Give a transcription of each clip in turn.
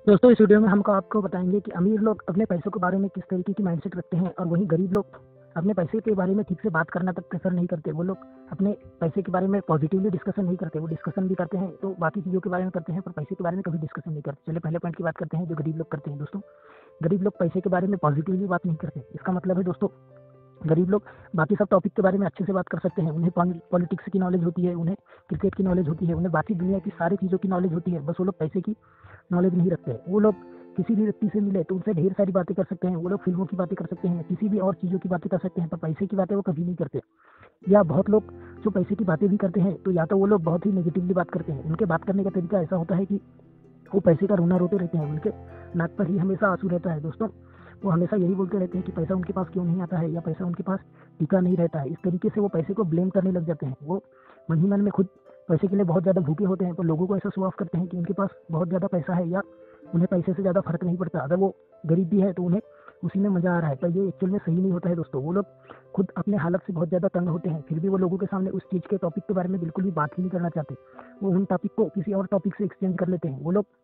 दोस्तों इस वीडियो में हम आपको बताएंगे कि अमीर लोग अपने पैसों के बारे में किस तरीके की माइंडसेट रखते हैं और वहीं गरीब लोग अपने पैसे के बारे में ठीक से बात करना तक प्रेफर नहीं करते। वो लोग अपने पैसे के बारे में पॉजिटिवली डिस्कशन नहीं करते। वो डिस्कशन भी करते हैं तो बाकी चीज़ों के बारे में करते हैं, पर पैसे के बारे में कभी डिस्कशन नहीं करते। चलिए पहले पॉइंट की बात करते हैं जो गरीब लोग करते हैं। दोस्तों गरीब लोग पैसे के बारे में पॉजिटिवली बात नहीं करते। इसका मतलब है दोस्तों गरीब लोग बाकी सब टॉपिक के बारे में अच्छे से बात कर सकते हैं। उन्हें पॉलिटिक्स की नॉलेज होती है, उन्हें क्रिकेट की नॉलेज होती है, उन्हें बाकी दुनिया की सारी चीज़ों की नॉलेज होती है। बस वो लोग पैसे की नॉलेज नहीं रखते। वो लोग किसी भी व्यक्ति से मिले तो उनसे ढेर सारी बातें कर सकते हैं। वो लोग फिल्मों की बातें कर सकते हैं, किसी भी और चीज़ों की बातें कर सकते हैं, पर पैसे की बातें वो कभी नहीं करते। या बहुत लोग जो पैसे की बातें भी करते हैं तो या तो वो लोग बहुत ही नेगेटिवली बात करते हैं। उनके बात करने का तरीका ऐसा होता है कि वो पैसे का रोना रोते रहते हैं। उनके नाक पर ही हमेशा आंसू रहता है। दोस्तों वो हमेशा यही बोलते रहते हैं कि पैसा उनके पास क्यों नहीं आता है या पैसा उनके पास टिका नहीं रहता है। इस तरीके से वो पैसे को ब्लेम करने लग जाते हैं। वो मन ही मन में खुद पैसे के लिए बहुत ज़्यादा भूखे होते हैं, पर लोगों को ऐसा शो ऑफ करते हैं कि उनके पास बहुत ज़्यादा पैसा है या उन्हें पैसे से ज़्यादा फर्क नहीं पड़ता। अगर वो गरीब भी है तो उन्हें उसी में मज़ा आ रहा है, पर ये एक्चुअल में सही नहीं होता है। दोस्तों वो लोग खुद अपने हालत से बहुत ज़्यादा तंग होते हैं, फिर भी वो लोगों के सामने उस चीज़ के टॉपिक के बारे में बिल्कुल भी बात ही नहीं करना चाहते। वो उन टॉपिक को किसी और टॉपिक से एक्सचेंज कर लेते हैं। वो लोग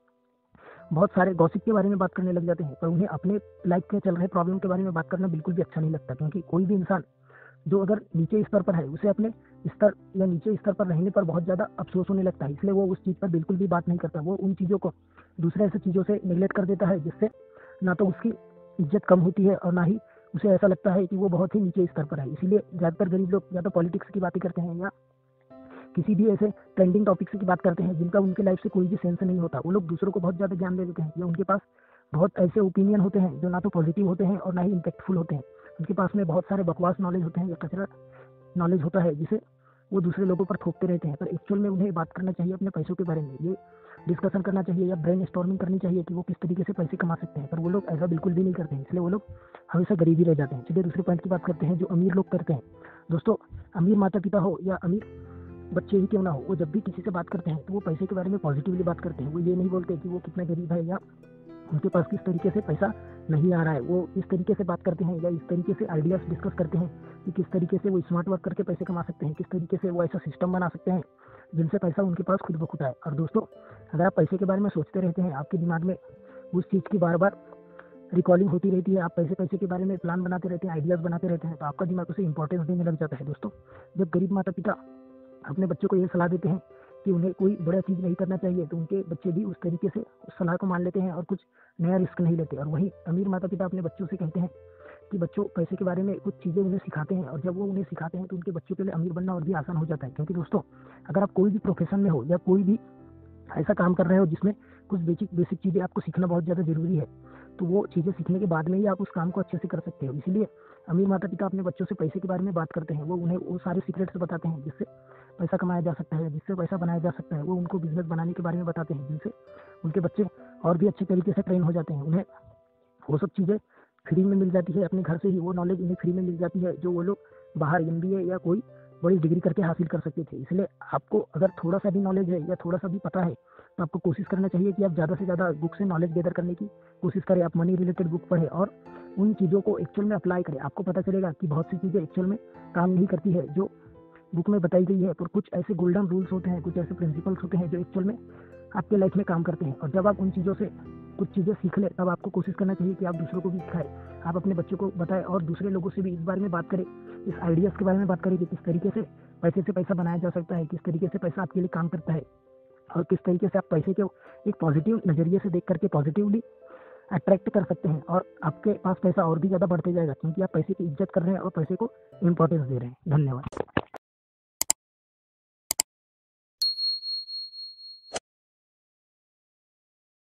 बहुत सारे गॉसिप के बारे में बात करने लग जाते हैं, पर उन्हें अपने लाइफ में चल रहे प्रॉब्लम के बारे में बात करना बिल्कुल भी अच्छा नहीं लगता। क्योंकि कोई भी इंसान जो अगर नीचे स्तर पर है उसे अपने स्तर या नीचे स्तर पर रहने पर बहुत ज़्यादा अफसोस होने लगता है, इसलिए वो उस चीज़ पर बिल्कुल भी बात नहीं करता। वो उन चीज़ों को दूसरे ऐसे चीज़ों से निगलेक्ट कर देता है, जिससे ना तो उसकी इज्जत कम होती है और ना ही उसे ऐसा लगता है कि वो बहुत ही नीचे स्तर पर है। इसीलिए ज़्यादातर गरीब लोग या तो पॉलिटिक्स की बातें करते हैं या किसी भी ऐसे ट्रेंडिंग टॉपिक्स की बात करते हैं जिनका उनके लाइफ से कोई भी सेंस नहीं होता। वो लोग दूसरों को बहुत ज़्यादा ज्ञान दे देते हैं या उनके पास बहुत ऐसे ओपिनियन होते हैं जो ना तो पॉजिटिव होते हैं और ना ही इम्पैक्टफुल होते हैं। उनके पास में बहुत सारे बकवास नॉलेज होते हैं या कचरा नॉलेज होता है जिसे वो दूसरे लोगों पर थोपते रहते हैं। पर एक्चुअल में उन्हें बात करना चाहिए अपने पैसों के बारे में। ये डिस्कशन करना चाहिए या ब्रेन स्टॉर्मिंग करनी चाहिए कि वो किस तरीके से पैसे कमा सकते हैं, पर वो लोग ऐसा बिल्कुल भी नहीं करते हैं, इसलिए वो लोग हमेशा गरीब ही रह जाते हैं। चलिए दूसरे पॉइंट की बात करते हैं जो अमीर लोग करते हैं। दोस्तों अमीर माता पिता हो या अमीर बच्चे ही क्यों ना हो, वो जब भी किसी से बात करते हैं तो वो पैसे के बारे में पॉजिटिवली बात करते हैं। वो ये नहीं बोलते कि वो कितना गरीब है या उनके पास किस तरीके से पैसा नहीं आ रहा है। वो इस तरीके से बात करते हैं या इस तरीके से आइडियाज़ डिस्कस करते हैं कि किस तरीके से वो स्मार्ट वर्क करके पैसे कमा सकते हैं, किस तरीके से वो ऐसा सिस्टम बना सकते हैं जिनसे पैसा उनके पास खुद ब खुद आए। और दोस्तों अगर आप पैसे के बारे में सोचते रहते हैं, आपके दिमाग में उस चीज़ की बार बार रिकॉलिंग होती रहती है, आप पैसे पैसे के बारे में प्लान बनाते रहते हैं, आइडियाज़ बनाते रहते हैं, तो आपका दिमाग उसे इंपॉर्टेंस देने लग जाता है। दोस्तों जब गरीब माता पिता अपने बच्चों को ये सलाह देते हैं कि उन्हें कोई बड़ा चीज़ नहीं करना चाहिए, तो उनके बच्चे भी उस तरीके से उस सलाह को मान लेते हैं और कुछ नया रिस्क नहीं लेते। और वहीं अमीर माता पिता अपने बच्चों से कहते हैं कि बच्चों पैसे के बारे में कुछ चीज़ें उन्हें सिखाते हैं, और जब वो उन्हें सिखाते हैं तो उनके बच्चों के लिए अमीर बनना और भी आसान हो जाता है। क्योंकि दोस्तों अगर आप कोई भी प्रोफेशन में हो या कोई भी ऐसा काम कर रहे हो जिसमें कुछ बेसिक बेसिक चीज़ें आपको सीखना बहुत ज़्यादा ज़रूरी है, तो वो चीज़ें सीखने के बाद में ही आप उस काम को अच्छे से कर सकते हो। इसीलिए अमीर माता पिता अपने बच्चों से पैसे के बारे में बात करते हैं। वो उन्हें वो सारे सीक्रेट्स बताते हैं जिससे पैसा कमाया जा सकता है, जिससे पैसा बनाया जा सकता है। वो उनको बिजनेस बनाने के बारे में बताते हैं जिनसे उनके बच्चे और भी अच्छे तरीके से ट्रेन हो जाते हैं। उन्हें वो सब चीज़ें फ्री में मिल जाती है, अपने घर से ही वो नॉलेज उन्हें फ्री में मिल जाती है जो वो लोग बाहर एमबीए या कोई बड़ी डिग्री करके हासिल कर सकते थे। इसलिए आपको अगर थोड़ा सा भी नॉलेज है या थोड़ा सा भी पता है तो आपको कोशिश करना चाहिए कि आप ज़्यादा से ज़्यादा बुक से नॉलेज गैदर करने की कोशिश करें। आप मनी रिलेटेड बुक पढ़ें और उन चीज़ों को एक्चुअल में अप्लाई करें। आपको पता चलेगा कि बहुत सी चीज़ें एक्चुअल में काम नहीं करती है जो बुक में बताई गई है, पर कुछ ऐसे गोल्डन रूल्स होते हैं, कुछ ऐसे प्रिंसिपल्स होते हैं जो एक्चुअल में आपके लाइफ में काम करते हैं। और जब आप उन चीज़ों से कुछ चीज़ें सीख लें तब आपको कोशिश करना चाहिए कि आप दूसरों को भी सिखाएं, आप अपने बच्चों को बताएं और दूसरे लोगों से भी इस बारे में बात करें, इस आइडियाज़ के बारे में बात करें कि किस तरीके से पैसा बनाया जा सकता है, किस तरीके से पैसा आपके लिए काम करता है और किस तरीके से आप पैसे को एक पॉजिटिव नज़रिए से देख करके पॉजिटिवली अट्रैक्ट कर सकते हैं और आपके पास पैसा और भी ज़्यादा बढ़ते जाएगा, क्योंकि आप पैसे की इज्जत कर रहे हैं और पैसे को इंपॉर्टेंस दे रहे हैं। धन्यवाद।